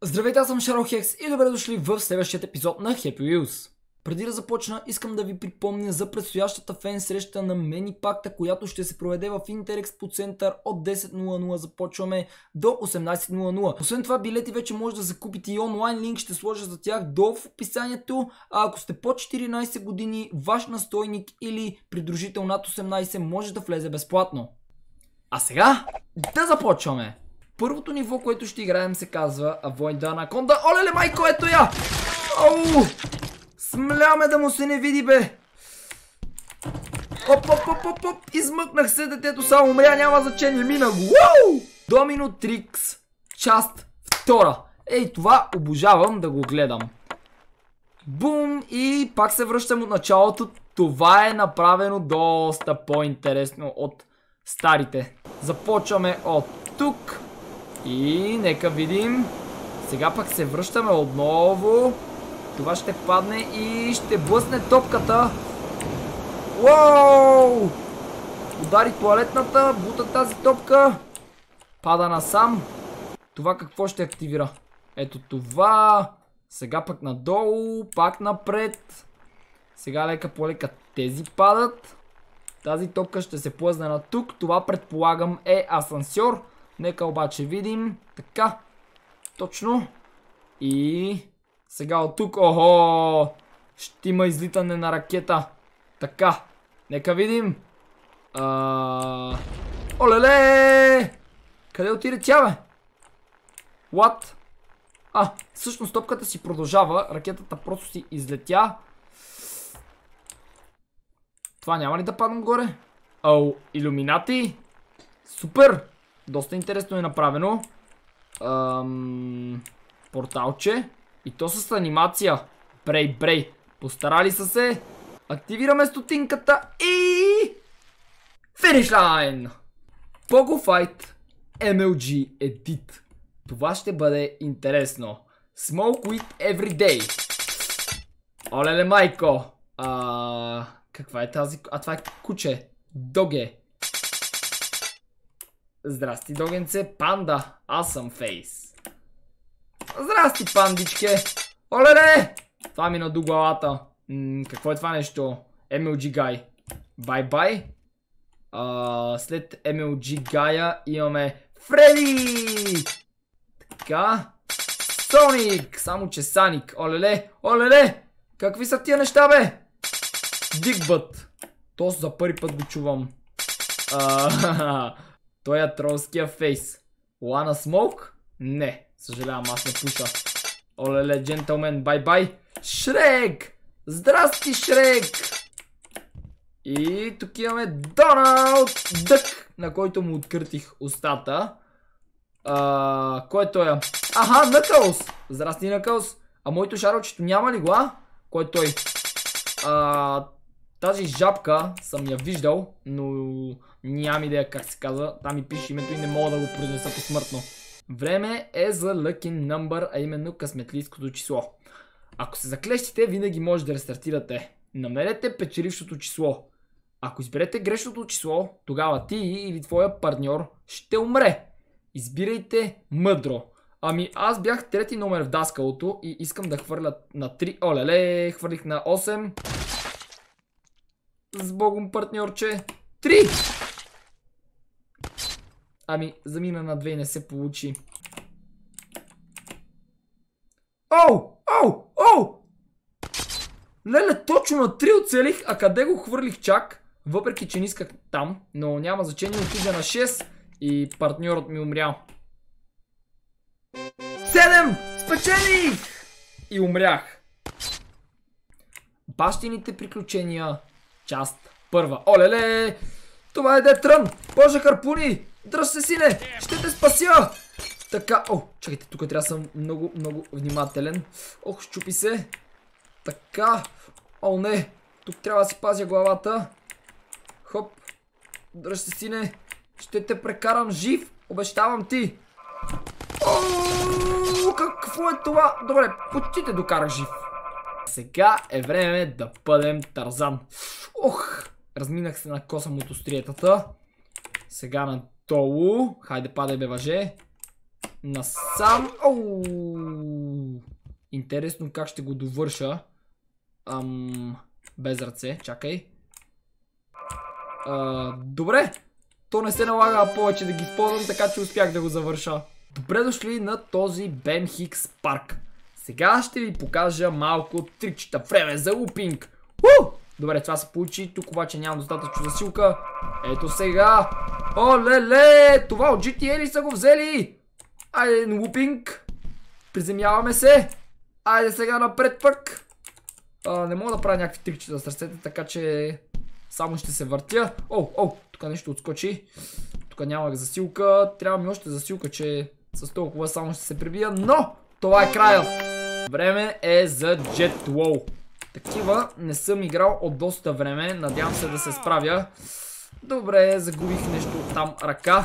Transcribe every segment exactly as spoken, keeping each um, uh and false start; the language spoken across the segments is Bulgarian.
Здравейте, аз съм Шарохекс и добре дошли в следващия епизод на Happy Wheels. Преди да започна, искам да ви припомня за предстоящата фен среща на Мени Пакта, която ще се проведе в Интерекспо център от десет нула нула започваме до осемнайсет нула нула. Освен това, билети вече може да закупите и онлайн, линк ще сложа за тях долу в описанието. А ако сте под четиринайсет години, ваш настойник или придружител над осемнайсет може да влезе безплатно. А сега да започваме! Първото ниво, което ще играем, се казва Avoid the Anaconda. Олеле, майко, ето я! Ау! Смляме да му се не види, бе! Оп, оп, оп, оп, оп! Измъкнах се, детето само умря, няма значение, мина го! Уау! Доминотрикс, част втора. Ей, това обожавам да го гледам. Бум! И пак се връщам от началото. Това е направено доста по-интересно от старите. Започваме от тук. И нека видим. Сега пак се връщаме отново. Това ще падне и ще блъсне топката. Уау! Удари тоалетната, бута тази топка. Пада насам. Това какво ще активира? Ето това. Сега пак надолу, пак напред. Сега лека по лека тези падат. Тази топка ще се плъзне на тук. Това предполагам е асансьор. Нека обаче видим. Така. Точно. И сега от тук. Охо! Ще има излитане на ракета. Така. Нека видим. А... Олеле! Къде отиде тя, бе? What? А, всъщност топката си продължава. Ракетата просто си излетя. Това няма ли да падам горе? Ау, илюминати. Супер! Доста интересно е направено. Ам... Порталче. И то с анимация. Брей, брей. Постарали са се. Активираме стотинката и... Финиш лайн! Pogo Fight ем ел джи Edit. Това ще бъде интересно. Smoke weed every day. Олеле, майко. А... Каква е тази... А, това е куче. Доге. Здрасти, догенце. Панда. Аз съм Фейс. Здрасти, пандичке. Олеле! Това ми наду главата. М какво е това нещо? ем ел джи Guy. Бай-бай. След ем ел джи Guy имаме Фреди! Така. Соник! Само че Саник. Олеле! Олеле! Какви са тия неща, бе? Дигбът. То за първи път го чувам. А, той е тролския Фейс. Лана Смоук? Не. Съжалявам, аз не пуша. Олеле, джентълмен, бай-бай. Шрек! Здрасти, Шрек! И тук имаме Доналд Дък, на който му откъртих устата. А, кой е той? Аха, Накълс! Здрасти, Накълс. А моето шарочето няма ли го, а? Кой е той? А, тази жабка съм я виждал, но нямам идея как се казва. Там ми пише името и не мога да го произнеса посмъртно. Време е за Lucky Number, а именно късметлийското число. Ако се заклещите, винаги може да рестартирате. Намерете печелившото число. Ако изберете грешното число, тогава ти или твоя партньор ще умре. Избирайте мъдро. Ами аз бях трети номер в даскалото и искам да хвърля на три. Олеле, хвърлих на осем. С богом, партньорче. три! Ами, замина на две и не се получи. Оу! Оу! Оу! Леле, точно на три оцелих, а къде го хвърлих чак? Въпреки, че не исках там, но няма значение, отида на шест и партньорът ми умря. седем! Спечелих! И умрях. Бащините приключения, част първа. Олеле! Това е Детрън! Боже, харпуни! Дръж се, сине! Ще те спася! Така, о, чакайте, тук трябва да съм много, много внимателен. Ох, щупи се. Така, о не, тук трябва да си пазя главата. Хоп, дръж се, сине. Ще те прекарам жив, обещавам ти. О, какво е това? Добре, почти те докарах жив. Сега е време да бъдем Тарзан. Ох, разминах се на косъм от остриетата. Сега надолу. Хайде, падай, бе, въже. насам. Оу! Интересно как ще го довърша. Ам... Без ръце, чакай. А, добре. То не се налага повече да ги използвам, така че успях да го завърша. Добре дошли на този Бен Хикс парк. Сега ще ви покажа малко трикчета. Време за лупинг. У! Добре, това се получи. Тук обаче нямам достатъчно засилка. Ето сега. Оле-ле! Това от джи ти ей ли са го взели? Айде, лупинг. Приземяваме се. Айде сега напред пък. А, не мога да правя някакви трикчета с ръцете, така че само ще се въртя. О, о, тук нещо отскочи. Тук нямах засилка. Трябва ми още засилка, че с толкова само ще се прибия. Но това е краят. Време е за Jet Low. Такива не съм играл от доста време. Надявам се да се справя. Добре, загубих нещо там ръка.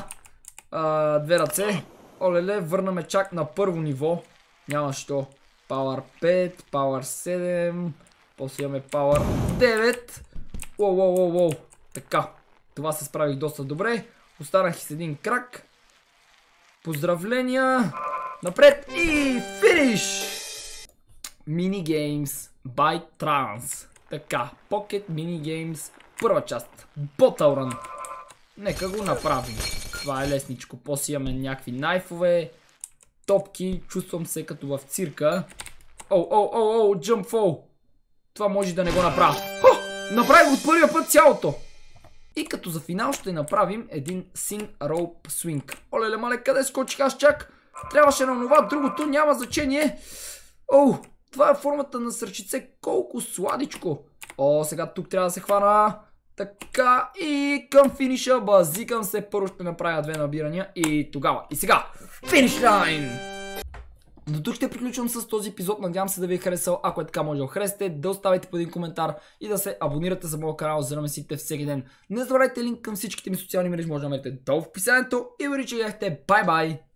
А, две ръце. Олеле, върнаме чак на първо ниво. Няма що. Power пет, Power седем. После имаме Power девет. Уоу, уоу, уоу, уоу. Така. Това се справих доста добре. Останах и с един крак. Поздравления. Напред и финиш! Mini Games by Trans. Така. Pocket Mini Games. Първа част. Bottle Run. Нека го направим. Това е лесничко. После имаме някакви найфове. Топки. Чувствам се като в цирка. Оу, оу, оу, оу, jump fall. Това може да не го направя. Хо! Направих от първия път цялото. И като за финал ще направим един Sing Rope Swing. Оле-ле, мале, къде скочих аз чак? Трябваше на това, другото няма значение. Оу, това е формата на сърчице. Колко сладичко. О, сега тук трябва да се хвана. Така, и към финиша базикам се. Първо ще направя две набирания и тогава. И сега, финиш лайн! До тук ще приключвам с този епизод. Надявам се да ви е харесал. Ако е така, може да харесате, да оставите по един коментар и да се абонирате за моя канал, за да ме следите всеки ден. Не забравяйте, линк към всичките ми социални мрежи може да намерите долу в описанието. И ви рече, бай бай!